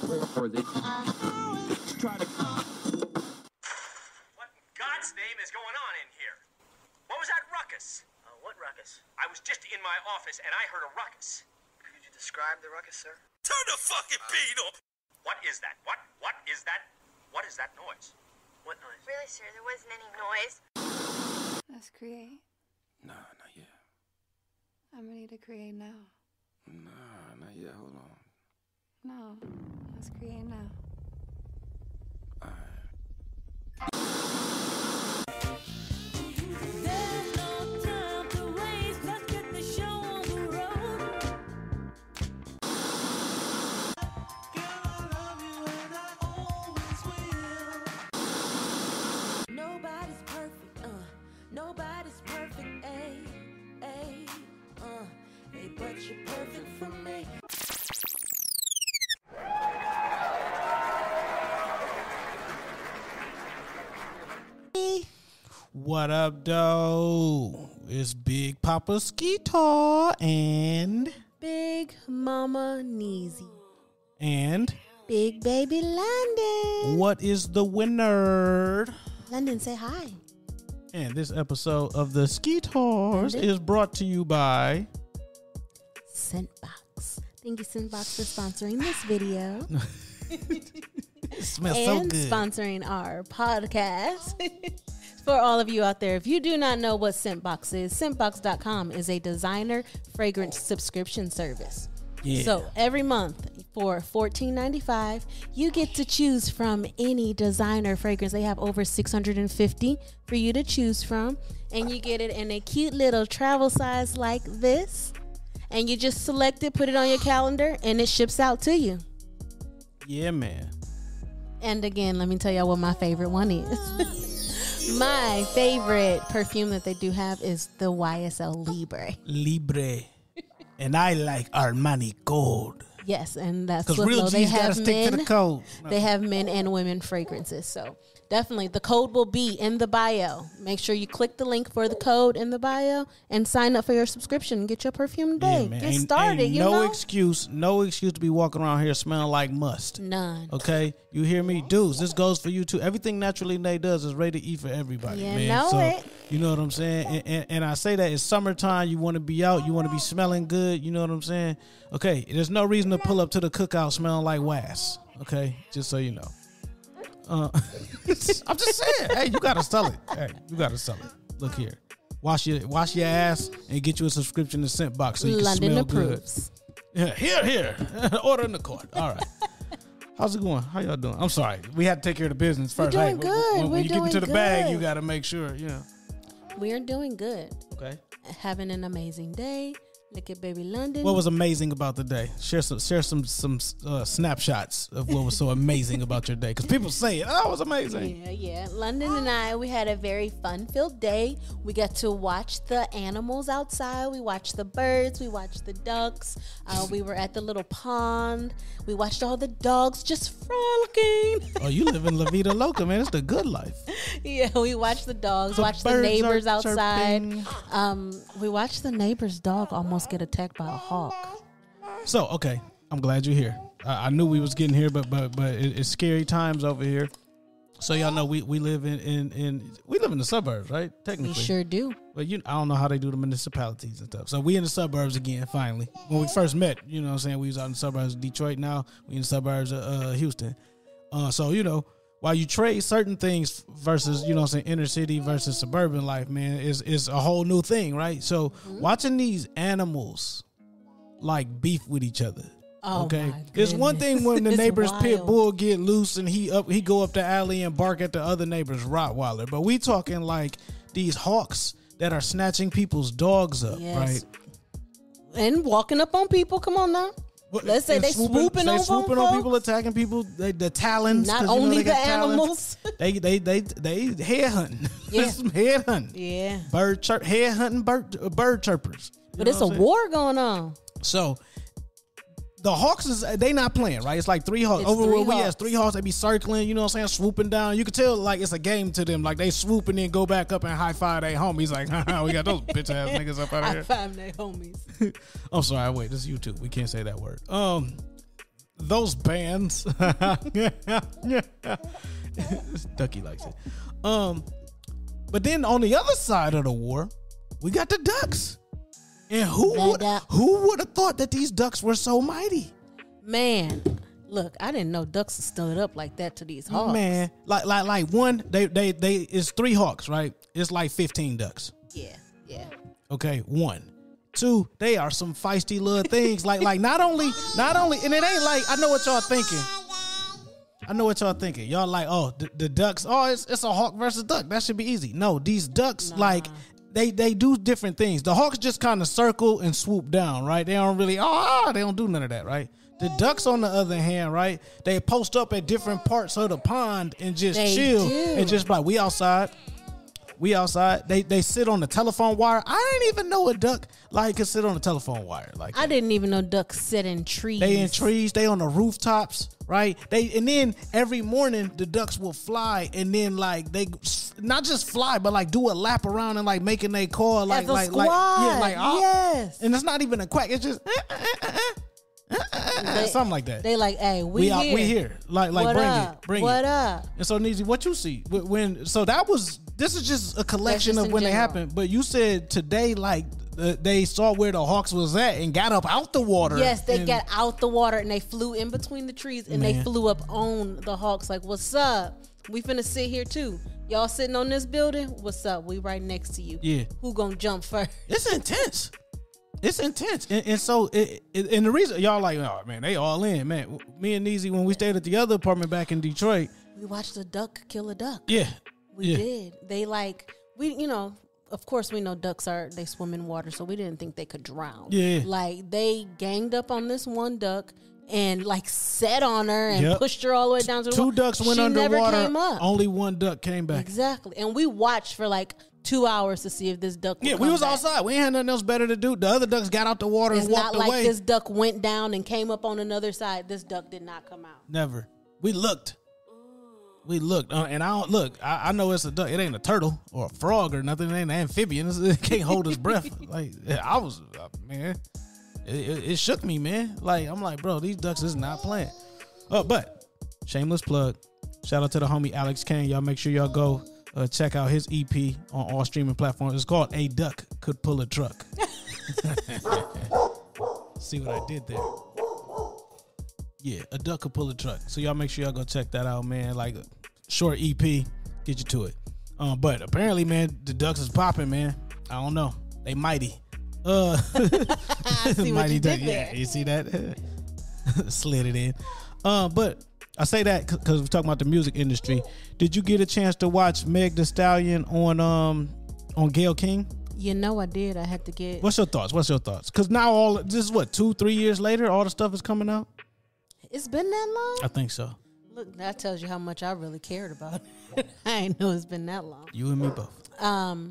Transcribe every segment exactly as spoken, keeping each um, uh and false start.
What in God's name is going on in here? What was that ruckus? Uh, what ruckus? I was just in my office and I heard a ruckus. Could you describe the ruckus, sir? Turn the fucking beat up! What is that? What? What is that? What is that noise? What noise? Really, sir, there wasn't any noise. Let's create. Nah, not yet. I'm ready to create now. Nah, not yet. Hold on. No, let's create now. All right. There's no time to waste. Let's get the show on the road. Girl, I love you and I always will. Nobody's perfect, uh. Nobody's perfect, ayy, ayy, uh. Hey, but you're perfect for me. What up, though? It's Big Papa Skeeter and Big Mama Neezy. and Big Baby London. what is the winner? London, say hi. And this episode of the Skeeters London? is brought to you by Scentbox. Thank you, Scentbox, for sponsoring this video. It smells so and good. sponsoring our podcast. For all of you out there, if you do not know what Scentbox is, scentbox dot com is a designer fragrance subscription service. Yeah. So every month for fourteen ninety-five, you get to choose from any designer fragrance. They have over six hundred fifty for you to choose from, and you get it in a cute little travel size like this. And you just select it, put it on your calendar, and it ships out to you. Yeah, man. And again, let me tell y'all what my favorite one is. My favorite perfume that they do have is the Y S L Libre. Libre. And I like Armani Gold. Yes, and that's Because what real no, G's they gotta have stick men. to the code. No. They have men and women fragrances. So definitely the code will be in the bio. Make sure you click the link for the code in the bio and sign up for your subscription and get your perfume today. Yeah, man. Get Ain't- started, ain't you no know? excuse, no excuse to be walking around here smelling like must. None. Okay, you hear me, dudes? This goes for you too. Everything Naturally Nay does is ready to eat for everybody. You man. know so, it. You know what I'm saying? And, and, and I say that it's summertime. You want to be out. You want to be smelling good. You know what I'm saying? Okay, there's no reason to pull up to the cookout smelling like wass. Okay, just so you know. Uh, I'm just saying. Hey, you gotta sell it. Hey, you gotta sell it. Look here. Wash your wash your ass and get you a subscription to Scentbox so you can London smell approves. good. Yeah, here, here. Order in the court. All right. How's it going? How y'all doing? I'm sorry. We had to take care of the business first. doing Hey, when- good. When, when We're you get into doing the bag, good. you got to make sure. Yeah. We're doing good. Okay. Having an amazing day. Look at baby London. What was amazing about the day? Share some, share some, some uh, snapshots of what was so amazing about your day. Because people say, "Oh, it was amazing." Yeah, yeah. London and I, we had a very fun-filled day. We got to watch the animals outside. We watched the birds. We watched the ducks. Uh, we were at the little pond. We watched all the dogs just frolicking. Oh, you live in La Vida Loca, man. It's the good life. Yeah, we watched the dogs. The watched the birds neighbors are outside. chirping. Um, we watched the neighbor's dog almost get attacked by a hawk. So, okay, I'm glad you're here. I, I knew we was getting here, but but but it, it's scary times over here. So y'all know we, we live in, in, in we live in the suburbs, right? Technically, We sure do. But you, I don't know how they do the municipalities and stuff. So we in the suburbs again. Finally, when we first met, you know what I'm saying, we was out in the suburbs of Detroit. Now we in the suburbs of uh, Houston. Uh, so you know, while you trade certain things versus, you know what I'm saying, inner city versus suburban life, man, is is a whole new thing, right? So Mm-hmm. watching these animals like beef with each other. Oh, Okay, my it's one goodness. thing when the It's neighbor's pit wild. bull get loose and he up he go up the alley and bark at the other neighbor's Rottweiler, but we talking like these hawks that are snatching people's dogs up, Yes. right? And walking up on people. Come on now. Let's say And they swooping they on swooping folks. on people, attacking people. They, the talons, Not 'cause, you know, only they the got talons. animals. They they they they head hunting. Yeah. Some head hunting. Yeah. Bird chirp, head hunting bird uh, bird chirpers. You But know it's a what I'm saying? war going on. So the hawks is they not playing, right? It's like three hawks. It's Over three where we hawks. has three hawks. They be circling, you know what I'm saying, swooping down. You can tell like it's a game to them. Like they swoop and then go back up and high five their homies. Like, haha, we got those bitch ass niggas up out of High here. five their homies. I'm sorry, wait, this is YouTube. We can't say that word. Um, those bands. Ducky likes it. Um, but then on the other side of the war, we got the Ducks. And who That would duck. who would have thought that these Ducks were so mighty? Man, look, I didn't know ducks stood up like that to these hawks. Man, like like like one, they they they it's three hawks, right? It's like fifteen ducks. Yeah, yeah. Okay, one. Two, they are some feisty little things. like like not only not only and it ain't like I know what y'all thinking. I know what y'all thinking. Y'all like, oh, the, the ducks, oh, it's it's a hawk versus duck. That should be easy. No, these ducks, Nah. like they they do different things. The hawks just kind of circle and swoop down, right? They don't really oh, they don't do none of that, right? The ducks, on the other hand, right? They post up at different parts of the pond and just They chill do. and just like we outside. We outside. They they sit on the telephone wire. I didn't even know a duck like could sit on the telephone wire. Like I didn't even know ducks sit in trees. they in trees. They on the rooftops, right? They and then every morning the ducks will fly and then like they not just fly but like do a lap around and like making a call like As a like squad. like yeah like oh. Yes. And it's not even a quack. It's just They- something like that. They like, hey, we, we here. out, we here. Like like What bring up? it, bring what it. up? And so Neezy, what you see Wh- when? So that was. This is just a collection just of in when they general. happened. But you said today, like uh, they saw where the hawks was at and got up out the water. Yes, they and, got out the water and they flew in between the trees and they Man. flew up on the hawks. Like, what's up? We finna sit here too. Y'all sitting on this building? What's up? We right next to you. Yeah. Who gonna jump first? It's intense. It's intense, and, and so it, it, and the reason y'all like, oh man, they all in, man. Me and Neezy, when we stayed at the other apartment back in Detroit, We watched a duck kill a duck. yeah, We yeah. did. They like we, you know. Of course, we know ducks are they swim in water, so we didn't think they could drown. Yeah. Like they ganged up on this one duck and like sat on her and Yep. pushed her all the way down to the Two water. ducks went she underwater. Never came up. Only one duck came back. Exactly, and we watched for like two hours to see if this duck. Would Yeah, we come was back. outside. We ain't had nothing else better to do. The other ducks got out the water It's and walked not like away. this duck went down and came up on another side. This duck did not come out. Never. We looked. We looked, uh, and I don't look. I, I know it's a duck. It ain't a turtle or a frog or nothing. It ain't an amphibian. It's- It can't hold its breath. Like I was, uh, man. It, it, it shook me, man. Like I'm like, bro, these ducks is not playing. Oh, but shameless plug. Shout out to the homie Alex Kane. Y'all make sure y'all go uh, check out his E P on all streaming platforms. It's called "A Duck Could Pull a Truck." See what I did there? Yeah, a duck could pull a truck. So y'all make sure y'all go check that out, man. Like a short E P, get you to it. Um, but apparently, man, the ducks is popping, man. I don't know. They mighty. Uh, I see what you did duck. there. Yeah, you see that? Slid it in. Um, but I say that because we're talking about the music industry. Did you get a chance to watch Meg The Stallion on um on Gayle King? You know I did. I had to get. What's your thoughts? What's your thoughts? Because now all this is what two, three years later, all the stuff is coming out. It's been that long. I think so. Look, that tells you how much I really cared about it. I ain't know it's been that long. You and me both. Um,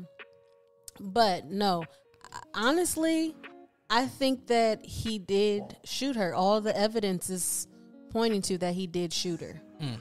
but no, honestly, I think that he did shoot her. All the evidence is pointing to that he did shoot her, Mm.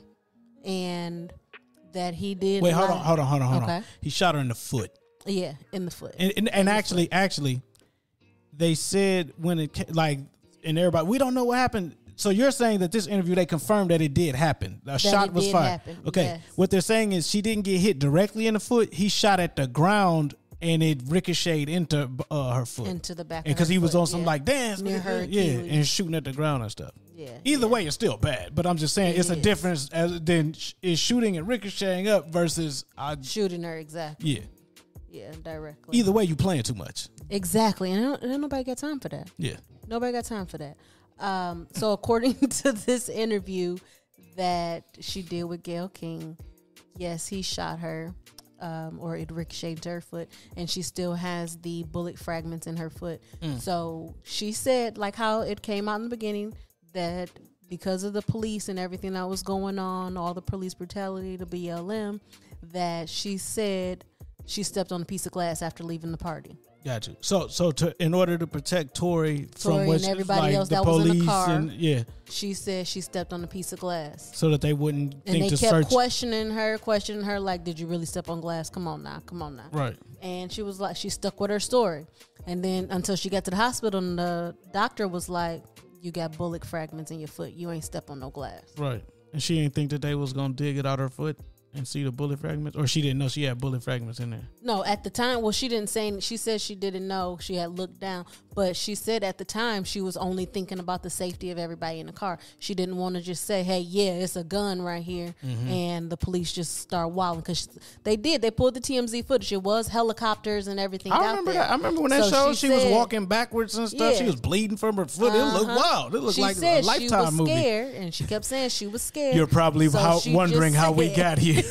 and that he did. Wait, hold lie. on, hold on, hold on, hold Okay. on. He shot her in the foot, Yeah, in the foot. and and, and actually, actually, they said when it ca- like, and everybody, we don't know what happened. So you're saying that this interview they confirmed that it did happen. A shot it was did fired. happen, Okay, yes. what they're saying is she didn't get hit directly in the foot. He shot at the ground and it ricocheted into uh, her foot. Into the back of because her he was foot, on some yeah. like dance, Near her yeah, Achilles. and shooting at the ground and stuff. Yeah. Either yeah. way, it's still bad. But I'm just saying It it's a is. difference as than sh- is shooting and ricocheting up versus I. Shooting her exactly. Yeah. Yeah, directly. Either way, you playing too much. Exactly, and I don't, and nobody got time for that. Yeah. Nobody got time for that. Um, so according to this interview that she did with Gayle King, yes, he shot her, um, or it ricocheted to her foot, and she still has the bullet fragments in her foot. Mm. So she said, like how it came out in the beginning, that because of the police and everything that was going on, all the police brutality, the B L M, that she said she stepped on a piece of glass after leaving the party. Got you. So, so to in order to protect Tori from Tori what and everybody like, else the that was in the police car. and yeah, She said she stepped on a piece of glass. so that they wouldn't And think they to kept search. questioning her, questioning her, like, did you really step on glass? Come on now, come on now. Right. And she was like, she stuck with her story. And then until she got to the hospital, and the doctor was like, you got bullet fragments in your foot. You ain't step on no glass. Right. And she didn't think that they was gonna dig it out her foot and see the bullet fragments, or she didn't know she had bullet fragments in there. No, at the time, well, she didn't say. She said she didn't know. She had looked down, but she said at the time she was only thinking about the safety of everybody in the car. She didn't want to just say, "Hey, yeah, it's a gun right here," mm-hmm. and the police just start wilding because they did. They pulled the T M Z footage. It was helicopters and everything. I out remember there. that. I remember when that So showed. she She, said- was walking backwards and stuff. Yeah. She was bleeding from her foot. It looked Uh-huh. wild. It looked She like said a Lifetime she was movie. scared, and she kept saying she was scared. You're probably So how, she wondering just how we said- got here.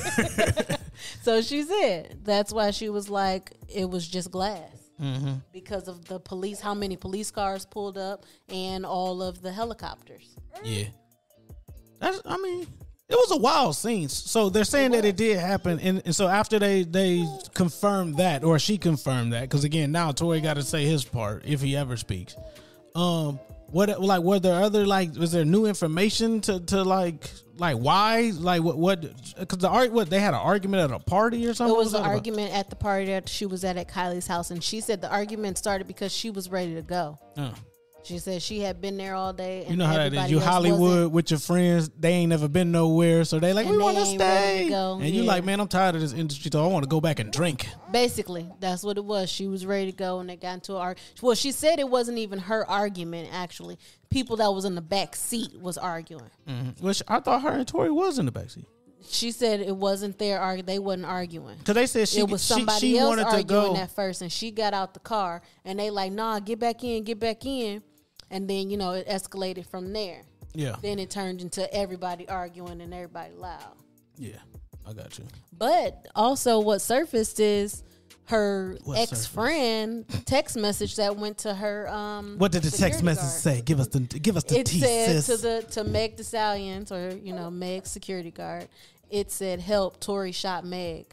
So she said that's why she was like, it was just glass. Mm-hmm. Because of the police, how many police cars pulled up and all of the helicopters. Yeah. That's, I mean, it was a wild scene. So they're saying that it did happen. And, and so after they, they confirmed that, or she confirmed that, because again, now Tory got to say his part if he ever speaks. Um, what, like, were there other, like, was there new information to, to like, like why, like what, what, because the art, what they had an argument at a party or something? It What was an that about? argument at the party that she was at at Kylie's house, and she said the argument started because she was ready to go. Oh. She said she had been there all day. And You know how that is. everybody You else Hollywood wasn't. with your friends, they ain't never been nowhere, so they like, And we they want to ain't ready to stay. go. And you Yeah. like, man, I'm tired of this industry, so I want to go back and drink. Basically, that's what it was. She was ready to go, and they got into an argument. Well, she said it wasn't even her argument, actually. People that was in the back seat was arguing. Mm-hmm. Which I thought her and Tory was in the backseat. She said it wasn't their argument. They wasn't arguing. Because they said she, It was she, somebody she else wanted to arguing go. at first, and she got out the car, and they like, nah, get back in, get back in. And then, you know, it escalated from there. Yeah. Then it turned into everybody arguing and everybody loud. Yeah, I got you. But also what surfaced is her What ex-friend text message that went to her. Um, What did the text security message guard. say? Give us the give us the It tea, said sis. to the to Meg The Stallion, or you know Meg's security guard. It said, "Help! Tory shot Meg."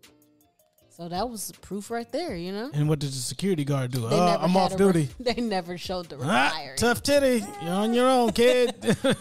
So that was proof right there, you know. And what did the security guard do? They Uh, never I'm had off a duty. Re- they never showed the Ah, reply. or tough titty. You're on your own, kid.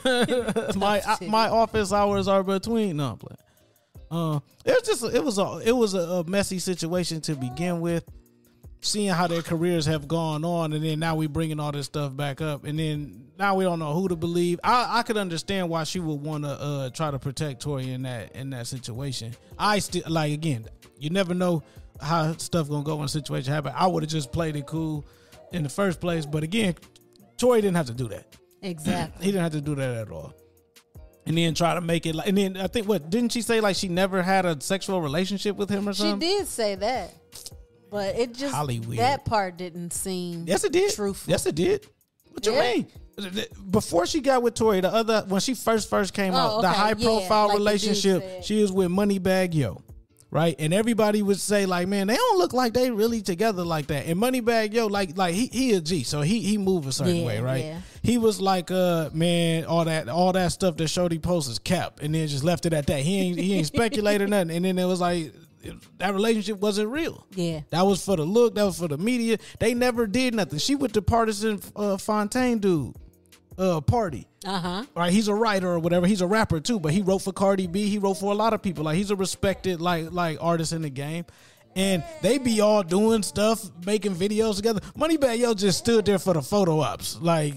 my I, titty. my office hours are between. No, I'm playing. Uh, it was just it was a it was a, a messy situation to begin with. Seeing how their careers have gone on, and then now we bringing all this stuff back up, and then now we don't know who to believe. I, I could understand why she would want to uh, try to protect Tory in that in that situation. I still like again, you never know how stuff gonna go when a situation happen. I would have just played it cool in the first place, but again, Tory didn't have to do that. Exactly. He didn't have to do that at all. And then try to make it like, and then I think what didn't she say like she never had a sexual relationship with him or She something? did say that, but it just Hollywood. that part didn't seem Yes, it did. truthful. Yes, it did. What you Yeah. mean? Before she got with Tory, the other when she first first came Oh, out, the okay. high profile Yeah, like the dude relationship, said. she was with Moneybag Yo, right? And everybody would say like, man, they don't look like they really together like that. And Moneybag Yo, like like he he a G, so he he move a certain Yeah, way, right? yeah. He was like, uh, man, all that all that stuff that Shorty posts is cap, and then just left it at that. He ain't he ain't speculate or nothing. And then it was like that relationship wasn't real. Yeah. That was for the look. That was for the media. They never did nothing. She with the partisan uh, Fontaine dude uh, party. Uh huh. Right, he's a writer or whatever. He's a rapper too, but he wrote for Cardi B. He wrote for a lot of people. Like he's a respected like like artist in the game. And they be all doing stuff, making videos together. Moneybag Yo just stood there for the photo ops. Like,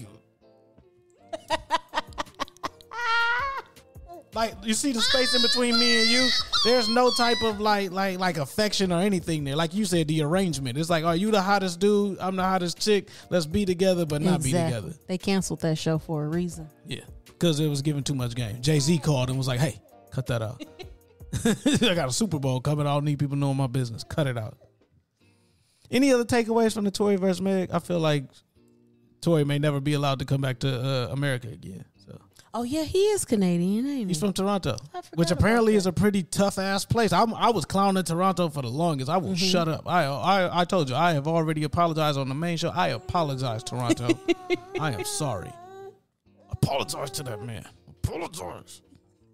like you see the space in between me and you. There's no type of like like like affection or anything there. Like you said, the arrangement. It's like, are you the hottest dude? I'm the hottest chick. Let's be together, but not be together. They canceled that show for a reason. Yeah, because it was giving too much game. Jay-Z called and was like, hey, cut that out. I got a Super Bowl coming. I don't need people knowing my business. Cut it out. Any other takeaways from the Tory versus Meg? I feel like Tory may never be allowed to come back to uh, America again. So Oh yeah, he is Canadian, ain't he? he's from Toronto, I forgot which about apparently that. is a pretty tough ass place. I'm, I was clowning Toronto for the longest. I will shut up. I, I I told you I have already apologized on the main show. I apologize, Toronto. I am sorry. Apologize to that man. Apologize.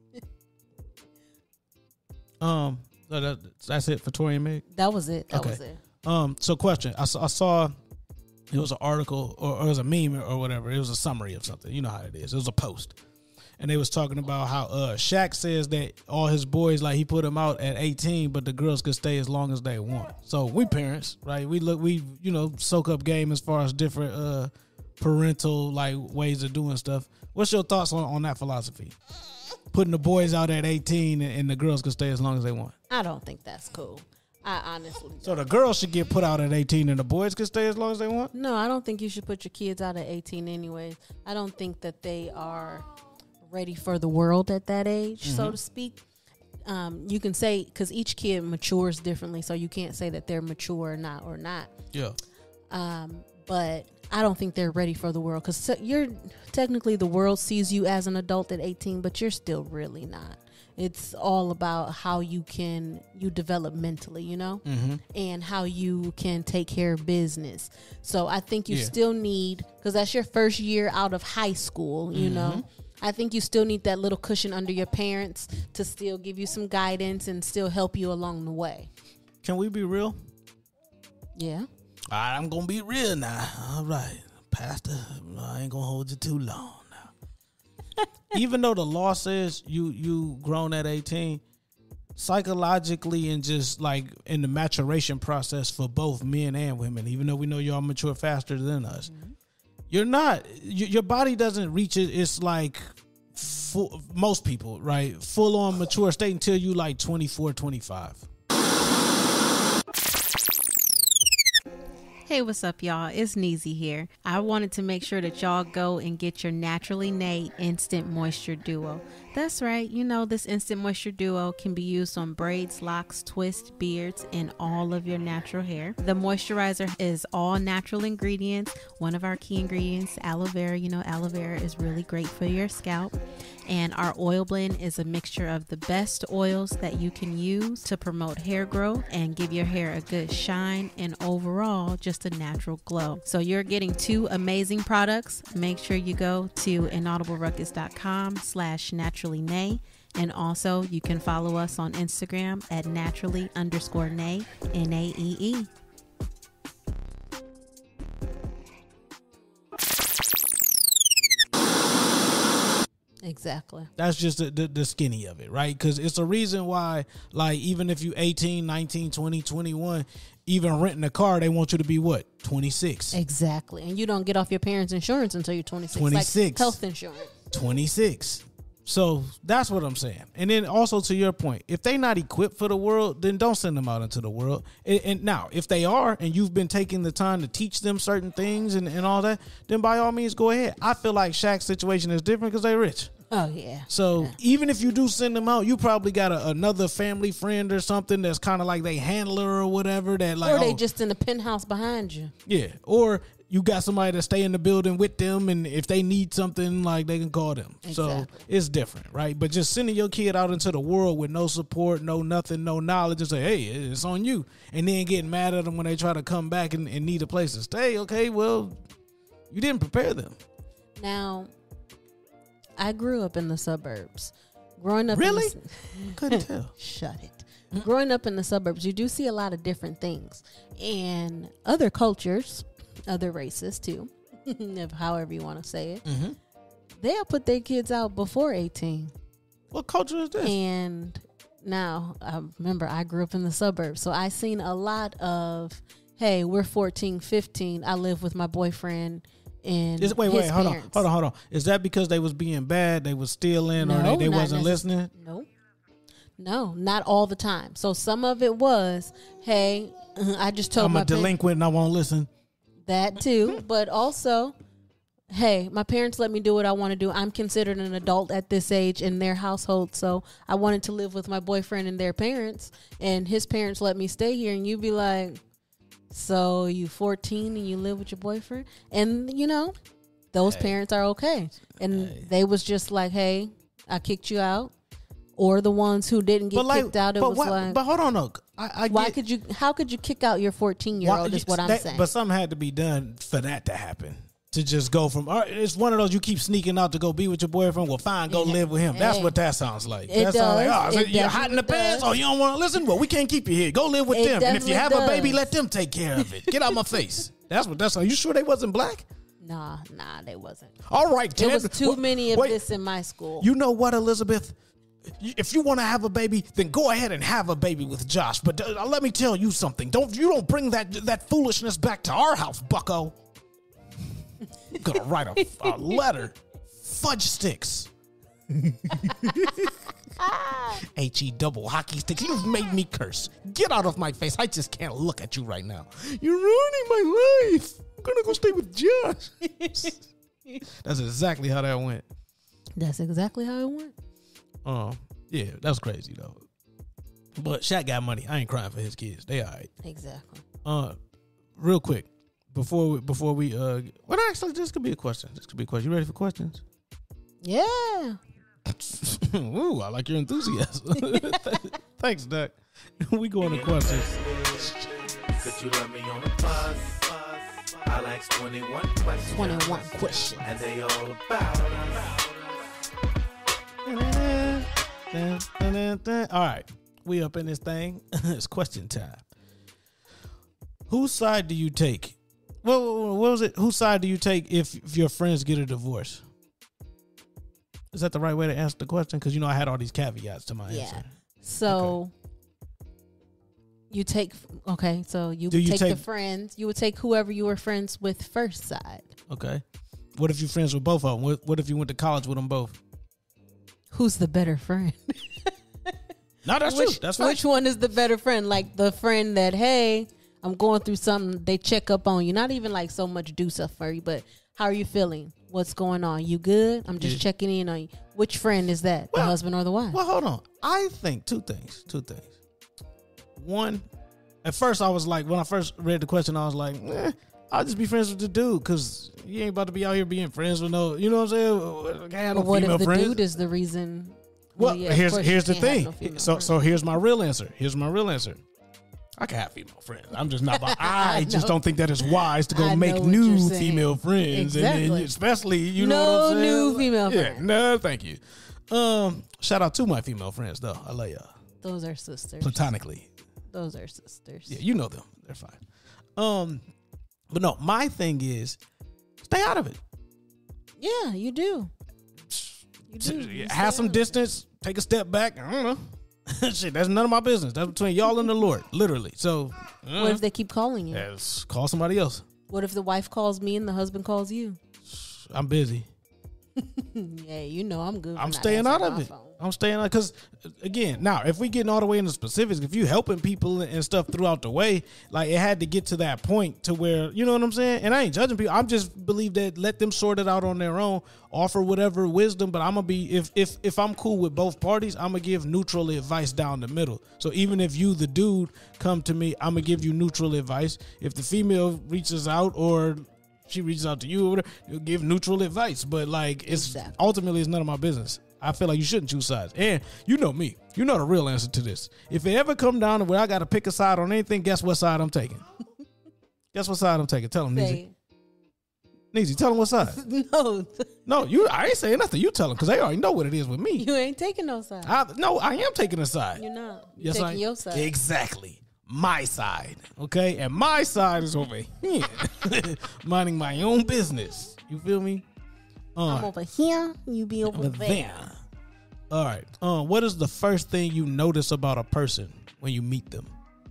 Um, so that, that's it for Tory and Meg. That was it. That Okay. was it. Um, so question. I saw, I saw it was an article or, or it was a meme or whatever. It was a summary of something. You know how it is. It was a post. And they was talking about how uh Shaq says that all his boys, like he put them out at eighteen, but the girls could stay as long as they want. So we parents, right? We look, we, you know, soak up game as far as different uh parental like ways of doing stuff. What's your thoughts on, on that philosophy? Putting the boys out at eighteen and, and the girls can stay as long as they want. I don't think that's cool. I honestly So the girls should get put out at eighteen and the boys can stay as long as they want? No, I don't think you should put your kids out at eighteen anyways. I don't think that they are ready for the world at that age, mm-hmm. so to speak. Um, you can say, because each kid matures differently, so you can't say that they're mature or not or not. Yeah. Um, but I don't think they're ready for the world, because you're technically the world sees you as an adult at eighteen, but you're still really not. It's all about how you can you develop mentally, you know, mm-hmm. and how you can take care of business. So I think you yeah. still need, because that's your first year out of high school, you mm-hmm. know. I think you still need that little cushion under your parents to still give you some guidance and still help you along the way. Can we be real? Yeah. All right, I'm going to be real now. All right, Pastor, I ain't going to hold you too long now. Even though the law says you you grown at eighteen, psychologically and just like in the maturation process for both men and women, even though we know y'all mature faster than us, mm-hmm. you're not, you, your body doesn't reach it. It's like full, most people, right? Full on mature state until you like twenty-four, twenty-five. Hey, what's up, y'all? It's Neezy here. I wanted to make sure that y'all go and get your Naturally Nay Instant Moisture Duo. That's right. You know, this Instant Moisture Duo can be used on braids, locks, twists, beards, and all of your natural hair. The moisturizer is all natural ingredients. One of our key ingredients, aloe vera. You know, aloe vera is really great for your scalp. And our oil blend is a mixture of the best oils that you can use to promote hair growth and give your hair a good shine and overall just a natural glow. So you're getting two amazing products. Make sure you go to inaudibleruckus.com slash naturally nay. And also you can follow us on Instagram at naturally underscore nay, N A E E. Exactly. That's just the, the, the skinny of it, right? Because it's a reason why, like, even if you eighteen, nineteen, twenty, twenty-one, even renting a car, they want you to be what? twenty-six. Exactly. And you don't get off your parents' insurance until you're twenty-six. twenty-six. Like health insurance. twenty-six. So that's what I'm saying. And then also to your point, if they not equipped for the world, then don't send them out into the world. And, and now, if they are, and you've been taking the time to teach them certain things and, and all that, then by all means, go ahead. I feel like Shaq's situation is different because they're rich. Oh, yeah. So yeah. even if you do send them out, you probably got a, another family friend or something that's kind of like they handler or whatever. That like, or they oh, just in the penthouse behind you. Yeah. Or you got somebody that stay in the building with them, and if they need something, like they can call them. Exactly. So it's different, right? But just sending your kid out into the world with no support, no nothing, no knowledge, and say, hey, it's on you. And then getting mad at them when they try to come back and, and need a place to stay. Okay, well, you didn't prepare them. Now, I grew up in the suburbs. Growing up, really? in the, couldn't tell. Shut it. Growing up in the suburbs, you do see a lot of different things, and other cultures, other races too, if however you want to say it. Mm-hmm. They'll put their kids out before eighteen. What culture is this? And now, I remember I grew up in the suburbs, so I seen a lot of, hey, we're fourteen, fifteen. I live with my boyfriend. And Is, wait, his wait, hold parents. on, hold on, hold on. Is that because they was being bad, they was stealing, no, or they, they not wasn't necess- listening? No, no, not all the time. So some of it was, hey, I just told I'm my a delinquent and I won't listen. That too, but also, hey, my parents let me do what I want to do. I'm considered an adult at this age in their household, so I wanted to live with my boyfriend and their parents, and his parents let me stay here. And you be like, so you fourteen and you live with your boyfriend? And, you know, those hey. parents are okay. And hey. they was just like, hey, I kicked you out. Or the ones who didn't get like, kicked out, it was what, like... But hold on, no. I, I why get, could you... How could you kick out your fourteen-year-old is what I'm that, saying. But something had to be done for that to happen. To just go from... All right, it's one of those you keep sneaking out to go be with your boyfriend. Well, fine, go yeah. live with him. That's hey. what that sounds like. It that does. sounds like, oh, so you're hot in the does. pants? Oh, you don't want to listen? Well, we can't keep you here. Go live with it them. And if you have does. a baby, let them take care of it. Get out my face. That's what that's like. You sure they wasn't black? Nah, nah, they wasn't. All right, Ted. There was too wait, many of wait. this in my school. You know what, Elizabeth? If you want to have a baby, then go ahead and have a baby with Josh. But uh, let me tell you something. Don't you don't bring that that foolishness back to our house, bucko. gonna write a, a letter. Fudge sticks. H E double hockey sticks. You've made me curse. Get out of my face. I just can't look at you right now. You're ruining my life. I'm gonna go stay with Josh. That's exactly how that went. That's exactly how it went. Um, yeah, that's crazy though. But Shaq got money. I ain't crying for his kids. They all right. Exactly. Uh, real quick before we, before we uh, well, actually, this could be a question. This could be a question. You ready for questions? Yeah. Ooh, I like your enthusiasm. Thanks, Doc. We going to questions. Could you let me on the bus? I like twenty-one questions. twenty-one questions. And they all about us. All right. We up in this thing. It's question time. Whose side do you take? Well, what was it? Whose side do you take if, if your friends get a divorce? Is that the right way to answer the question? Because, you know, I had all these caveats to my Yeah. answer. So you take, okay, so you Do would you take, take- the friends, you would take whoever you were friends with first side. Okay. What if you're friends with both of them? What, what if you went to college with them both? Who's the better friend? No, that's which, true. That's which right. one is the better friend? Like the friend that, hey, I'm going through something, they check up on you. Not even like so much do stuff for you, but how are you feeling? What's going on? You good? I'm just Yeah. checking in on you. Which friend is that? Well- the husband or the wife? Well, hold on. I think two things. Two things. One, at first I was like, when I first read the question, I was like, eh, I'll just be friends with the dude because you ain't about to be out here being friends with no, you know what I'm saying? I can't have no But what female if the friends. dude is the reason? Well, yeah, of here's course you here's the can't have thing. no female so friends. so here's my real answer. Here's my real answer. I can have female friends. I'm just not. About, I, I just know. don't think that it's wise to go I make know what new you're saying. female friends, and Exactly. then especially you know No what I'm saying? new female yeah, friends. No, thank you. Um, shout out to my female friends though. I love y'all Those are sisters. platonically. Those are sisters. Yeah, you know them. They're fine. Um, but no, my thing is stay out of it. Yeah, you do. You do. T- You Have stay some out. distance. Take a step back. I don't know. Shit, that's none of my business. That's between y'all and the Lord, literally. So, uh, What if they keep calling you? yes, call somebody else. What if the wife calls me and the husband calls you? I'm busy. Yeah, you know I'm good. for I'm not staying out answering of my it. phone. I'm staying out because, again, now if we getting all the way into specifics, if you helping people and stuff throughout the way, like it had to get to that point to where you know what I'm saying. And I ain't judging people. I'm just believe that let them sort it out on their own. Offer whatever wisdom, but I'm gonna be if if if I'm cool with both parties, I'm gonna give neutral advice down the middle. So even if you the dude come to me, I'm gonna give you neutral advice. If the female reaches out or she reaches out to you or whatever, you'll give neutral advice. But like it's Exactly. ultimately it's none of my business. I feel like you shouldn't choose sides. And you know me. You know the real answer to this. If it ever come down to where I got to pick a side on anything, guess what side I'm taking? Guess what side I'm taking? Tell them, Neezy. Say, Neezy, tell them what side. no, No, you. I ain't saying nothing. You tell them because they already know what it is with me. you ain't taking no side. I, no, I am taking a side. You're not. You're Yes, taking I your side. Exactly. My side. Okay? And my side is over here. Minding my own business. You feel me? Uh, I'm over here. You be over over there. there. All right. Uh, what is the first thing you notice about a person when you meet them?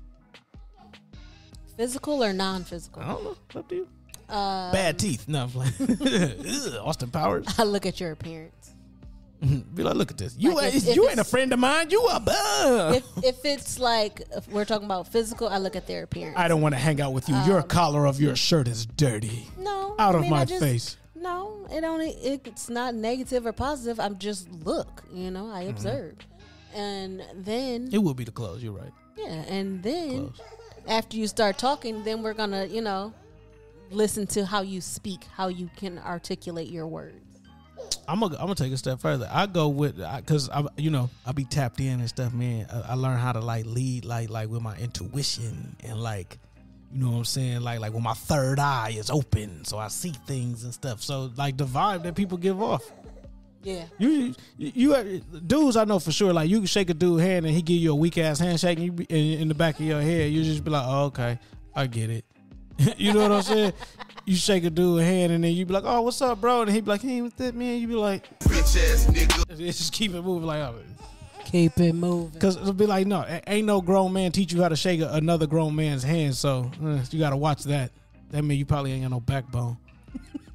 Physical or non-physical? I don't know. It's up to you. Uh, Bad teeth. No, I'm playing. Ugh, Austin Powers. I look at your appearance. Be like, look at this. You Like, ain't, if- if you it's- ain't a friend of mine. You a bum. If if it's like if we're talking about physical, I look at their appearance. I don't want to hang out with you. Your collar of your shirt is dirty. no, Out I of mean, my I just- face. No, it only it's not negative or positive. I'm just look, you know, I observe, and then It will be the clothes. You're right. yeah, and then Clothes. after you start talking, then we're gonna, you know, listen to how you speak, how you can articulate your words. I'm gonna I'm gonna take a step further. I go with because I, you know I be tapped in and stuff, man. I, I learn how to like lead like like with my intuition and like you know what I'm saying like like when my third eye is open, so I see things and stuff. So like the vibe that people give off. Yeah, You, you, you, dudes, I know for sure. Like you can shake a dude's hand and he give you a weak ass handshake, and you be, in, in the back of your head, you just be like, "Oh, okay, I get it." You know what I'm saying? You shake a dude's hand and then you be like, "Oh, what's up, bro?" And he be like, "Hey, what's that, man?" You be like, Bitch ass nigga. just keep it moving, like, oh. keep it moving. Because it'll be like, no, a- ain't no grown man teach you how to shake a, another grown man's hand. So uh, you got to watch that. That mean you probably ain't got no backbone.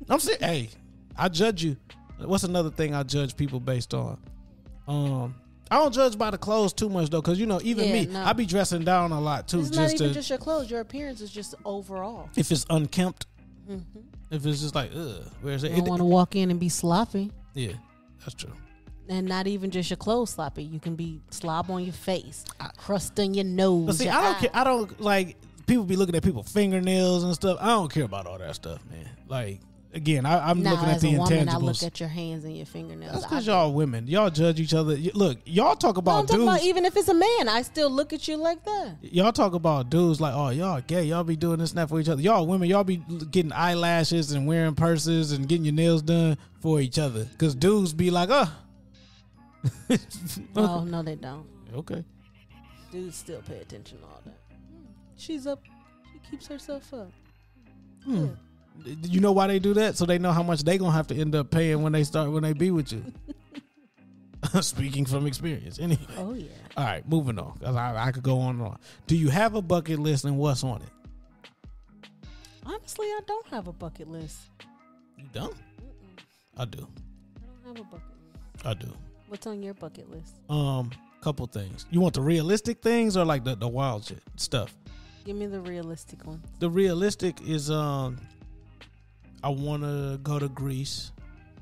I'm saying, hey, I judge you. What's another thing I judge people based on? Um, I don't judge by the clothes too much though, because you know, even Yeah, me, no. I be dressing down a lot too. It's just not even to, just your clothes. Your appearance is just overall. if it's unkempt, Mm-hmm. if it's just like, ugh, where's You it? don't it want to walk in and be sloppy. yeah, that's true. And not even just your clothes sloppy. You can be slob on your face, crust on your nose. But see, your I don't eye. care. I don't like people be looking at people's fingernails and stuff. I don't care about all that stuff, man. Like again, I, I'm Now, looking at as the a woman, I intangibles. look at your hands and your fingernails. That's I because do. y'all women, y'all judge each other. Y- Look, y'all talk No, about I'm talking dudes. about even if it's a man, I still look at you like that. Y'all talk about dudes like, oh, y'all gay. Y'all be doing this and that for each other. Y'all women, y'all be getting eyelashes and wearing purses and getting your nails done for each other. Because dudes be like, oh. No, no, they don't. Okay. Dudes still pay attention to all that. Hmm, She's up. She keeps herself up. Hmm. You know why they do that? So they know how much they gonna have to end up paying when they start when they be with you. Speaking from experience. Anyway. Oh yeah. All right, moving on. 'Cause I, I could go on and on. Do you have a bucket list and what's on it? Honestly, I don't have a bucket list. You don't? I do. I don't have a bucket list. I do. What's on your bucket list? Um, couple things. You want the realistic things or like the, the wild shit stuff? Give me the realistic one. The realistic is um I want to go to Greece,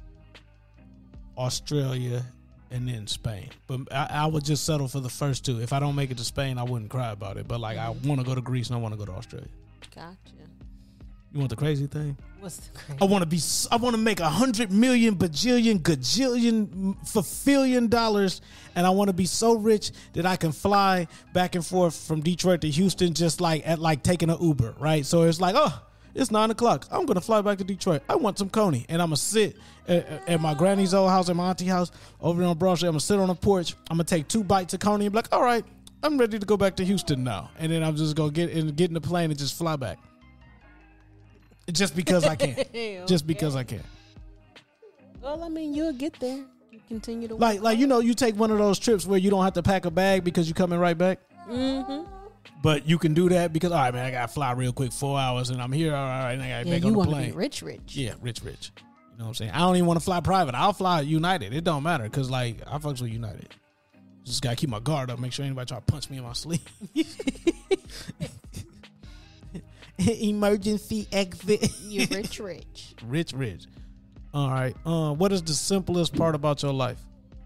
Australia, and then Spain. But I, I would just settle for the first two. If I don't make it to Spain, I wouldn't cry about it. But like, I want to go to Greece and I want to go to Australia. Gotcha. You want the crazy thing? What's the crazy? I want to be. I want to make a hundred million, bajillion, gajillion, fulfillion dollars, and I want to be so rich that I can fly back and forth from Detroit to Houston, just like at like taking an Uber, right? So it's like, oh, it's nine o'clock. I'm gonna fly back to Detroit. I want some coney, and I'm gonna sit at, at my granny's old house, at my auntie house over there on Broad Street. I'm gonna sit on the porch. I'm gonna take two bites of coney and be like, all right, I'm ready to go back to Houston now, and then I'm just gonna get in, get in the plane and just fly back. Just because I can. Okay. Just because I can. Well, I mean, you'll get there. You continue to Like, like you know, you take one of those trips where you don't have to pack a bag because you're coming right back. Mm-hmm. But you can do that because, all right, man, I got to fly real quick, four hours, and I'm here. All right, and I got to Yeah, back you on the want to plane. be rich, rich. Yeah, rich, rich. You know what I'm saying? I don't even want to fly private. I'll fly United. It don't matter because, like, I fucks with United. Just got to keep my guard up, make sure anybody try to punch me in my sleep. Emergency exit. You're rich, rich. Rich, rich. All right. Uh, what is the simplest part about your life?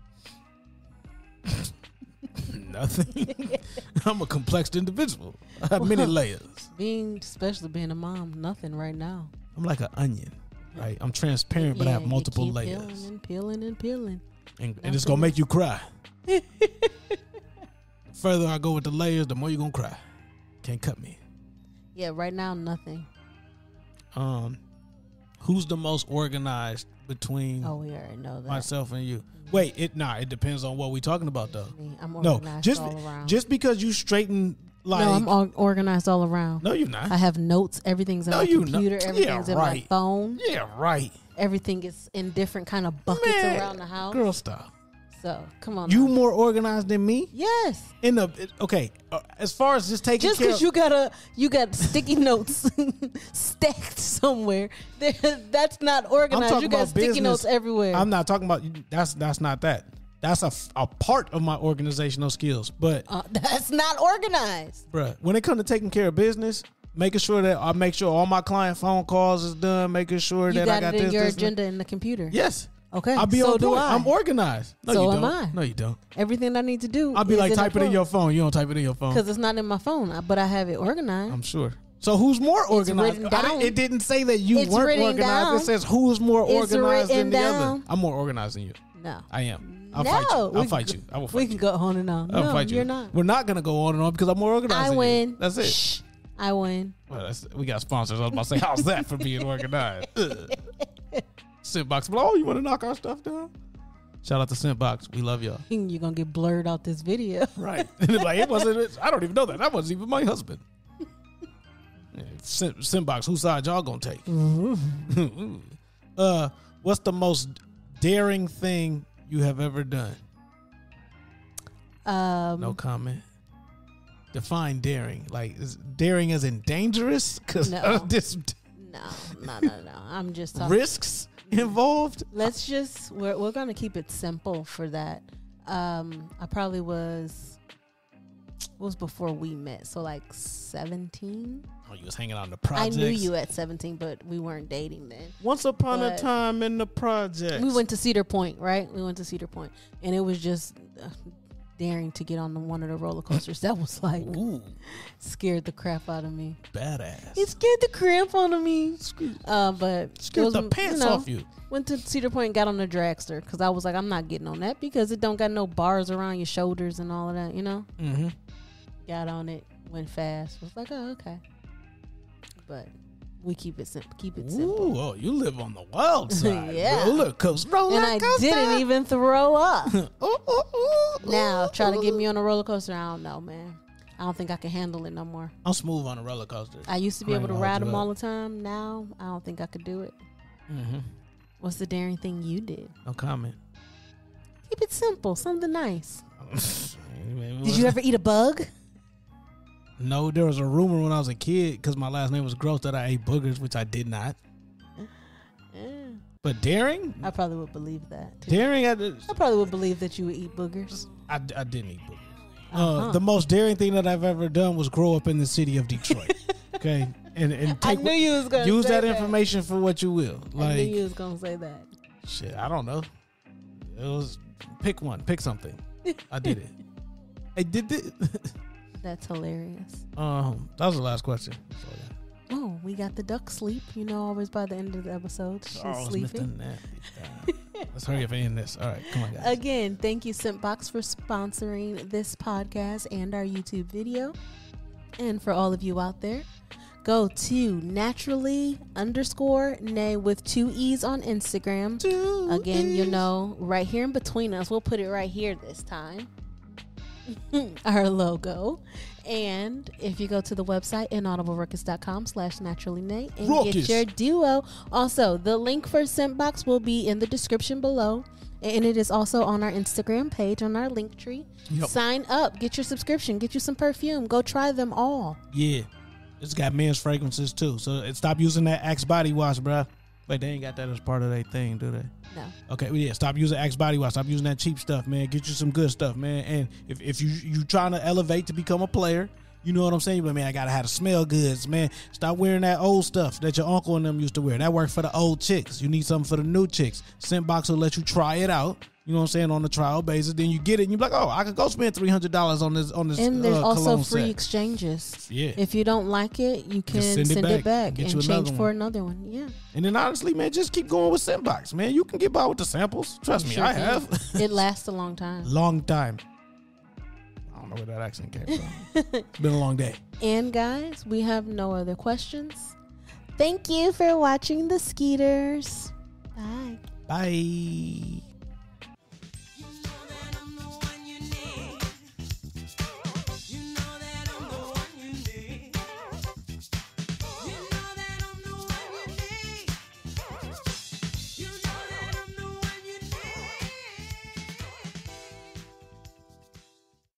Nothing. I'm a complex individual. I have many layers. Being, especially being a mom, nothing right now. I'm like an onion, right? I'm transparent, but I Yeah, have multiple you keep layers. Peeling and peeling and peeling. And, and it's going to make you cry. The further I go with the layers, the more you're going to cry. Can't cut me. Yeah, right now, nothing. Um, who's the most organized between Oh, we already know that. myself and you? Wait, it nah. It depends on what we talking about, though. Me, I'm No, organized just all around. just because you straighten like no, I'm all organized all around. no, you're not. I have notes. Everything's in No, my you computer. not. Everything's Yeah, in right. my phone. Yeah, right. Everything is in different kind of buckets Man, around the house. Girl, stop. So come on. You now. more organized than me Yes. in the okay. Uh, as far as just taking Just care because of, you got a you got sticky notes stacked somewhere, there- that's not I'm organized. talking You got about sticky business. notes everywhere. I'm not talking about that's that's not that. That's a, f- a part of my organizational skills. But uh, that's not organized. bruh, when it comes to taking care of business, making sure that I make sure all my client phone calls is done, making sure You that got, I got it in this, your this, and agenda in the computer. that. Yes. Okay. I'll be so on do point. I. I'm organized. No, So you am don't. I. No, you don't. Everything I need to do. I'll be is like in type it in your phone. You don't type it in your phone. because it's not in my phone, but I have it organized. I'm sure. So who's more organized? written I down. didn't- it didn't say that you It's weren't written organized. down. It says who's more It's organized than written the other. down. I'm more organized than you. No. I am. I'll no. fight you. I'll we fight can you. I will go- fight We you. can go on and on. I'll no, fight you. you're not. We're not gonna go on and on because I'm more organized. I than win. You. That's it. Shh. I win. Well, that's, we got sponsors. I was about to say, how's that for being organized? Scentbox. Oh, you want to knock our stuff down? Shout out to Scentbox. We love y'all. You're going to get blurred out this video. Right. And it's like, it wasn't, I don't even know that. That wasn't even my husband. Yeah, Scent, Scentbox, whose side y'all gonna take? uh, what's the most daring thing you have ever done? Um, No comment. Define daring. Like, is daring as in dangerous? Because No. this, No, no, no, no. I'm just talking. Risks involved? Let's just we're we're gonna keep it simple for that. Um, I probably was what was before we met, so like seventeen. Oh, you was hanging out in the projects. I knew you at seventeen, but we weren't dating then. Once upon But a time in the projects. We went to Cedar Point, right? We went to Cedar Point, and it was just uh, daring to get on the, one of the roller coasters. That was like Ooh, scared the crap out of me. badass. It scared the crap out of me. Uh, but it Scared was, the pants you know, off you. Went to Cedar Point and got on the dragster because I was like, I'm not getting on that because it don't got no bars around your shoulders and all of that, you know? Mm-hmm. Got on it, went fast. Was like, oh, okay. But we keep it simple. Keep it simple. Ooh, oh, you live on the wild side. Yeah. Roller coaster. Roller And I coaster. didn't even throw up. Ooh, ooh, ooh, Now, ooh, try to get ooh. me on a roller coaster. I don't know, man. I don't think I can handle it no more. I'm smooth on a roller coaster. I used to be I able ain't to gonna ride hold you them all up. the time. Now, I don't think I could do it. Mm-hmm. What's the daring thing you did? No comment. Keep it simple. Something nice. Did Did you ever eat a bug? No, there was a rumor when I was a kid because my last name was Gross that I ate boogers, which I did not. Yeah. But daring, I probably would believe that. Too. daring, I, did, I probably would believe that you would eat boogers. I, I didn't eat boogers. Uh-huh. Uh, the most daring thing that I've ever done was grow up in the city of Detroit. Okay, and and I take knew you was gonna use say that, that information for what you will. I knew Like you was gonna say that. shit, I don't know. It was pick one, pick something. I did it. I did it. That's hilarious. um, that was the last question. So, yeah. Oh, we got the duck sleep. You know, always by the end of the episode, she's Oh, it's sleeping. Mister Nasty. Uh, Let's hurry up and end this. All right, come on, guys. Again, thank you, Scentbox, for sponsoring this podcast and our YouTube video. And for all of you out there, go to naturally underscore nay with two E's on Instagram. Two Again, you E's. know, right here in between us, we'll put it right here this time. Our logo. And if you go to the website inaudibleruckus.com slash naturally nay and Ruckus. get your duo. Also, the link for Scentbox will be in the description below. And it is also on our Instagram page on our link tree. Yep. Sign up, get your subscription, get you some perfume. Go try them all. Yeah, it's got men's fragrances too. So it, stop using that Axe body wash, bruh. Wait, they ain't got that as part of their thing, do they? No. Okay, well, yeah. Stop using Axe body wash. Stop using that cheap stuff, man. Get you some good stuff, man. And if, if you you trying to elevate to become a player, you know what I'm saying? But man, I gotta have the smell goods, man. Stop wearing that old stuff that your uncle and them used to wear. That worked for the old chicks. You need something for the new chicks. Scentbox will let you try it out. You know what I'm saying, on the trial basis. Then you get it, and you're like, oh, I could go spend three hundred dollars on this on this. And there's uh, also cologne free set. exchanges. Yeah. If you don't like it, you can send send, it it back, back, get and you change another for one. another one. Yeah. And then honestly, man, just keep going with Scentbox, man. You can get by with the samples. Trust me, Sure I can. have. It lasts a long time. Long time. I don't know where that accent came from. It's been a long day. And guys, we have no other questions. Thank you for watching the Skeeters. Bye. Bye.